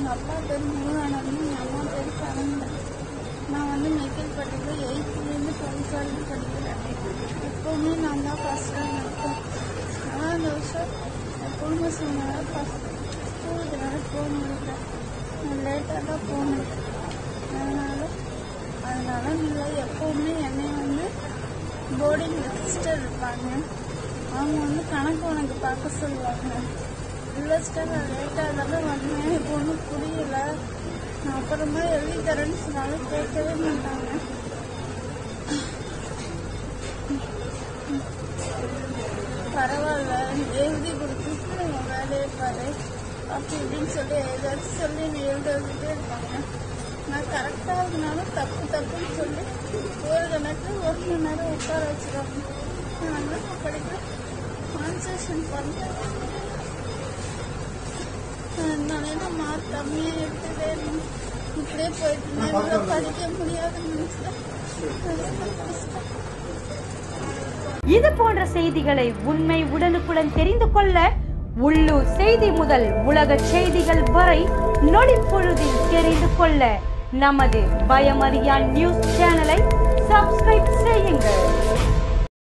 எங்கள் அப்பா பேர் முருகானந்தம், எங்கள் அம்மா பேர் சரண்யா. நான் வந்து மெக்கல்பட்டியில் 8th-லேருந்து 12th வரைக்கும் படிக்கிறேன். எப்போவுமே நான் தான் ஃபஸ்ட் ரேங்க் எடுப்பேன். ஆனால் இந்த வருஷம் குடும்ப சூழ்நிலை ஸ்கூலுக்கு என்னால் போக முடியல. நான் லேட்டாக தான் போக முடியும். அதனால நீங்கள் எப்போவுமே என்னை வந்து போர்டிங்கில் சிஸ்டர் இருப்பாங்க. அவங்க வந்து கணக்கு உனக்கு பார்க்க சொல்லுவாங்க. இல்லை சிஸ்டர் நான் லேட்டாக தான் வந்தேன், இப்போ ஒன்றும் புரியல, நான் அப்புறமா எழுதி தரேன்னு சொன்னாலும் கேட்கவே மாட்டாங்க. பரவாயில்ல எழுதி கொடுத்துட்டு நம்ம வேலையை பாரு அப்படி இப்படின்னு சொல்லி ஏதாச்சும் சொல்லி எழுத வச்சுட்டே இருப்பாங்க. நான் கரெக்டாக இருந்தாலும் தப்புன்னு சொல்லி ஒரு கணக்கு 1 மணி நேரம் உட்கார வச்சுருவாங்க. நான் வந்து படிக்கிறேன், கான்சன்ட்ரேஷன் பண்ணுறேன். அதனால மார்க் கம்மியாக எடுத்துட்டே இருந்தேன். இப்படியே போயிட்டு படிக்க முடியாத நினைச்சேன். இது போன்ற செய்திகளை உண்மை உடனுக்குடன் தெரிந்து கொள்ள உள்ளூர் செய்தி முதல் உலக செய்திகள் வரை நொடிப்பொழுதில் தெரிந்து கொள்ள நமது பயமறியான் நியூஸ் சேனலை சப்ஸ்கிரைப் செய்யுங்கள்.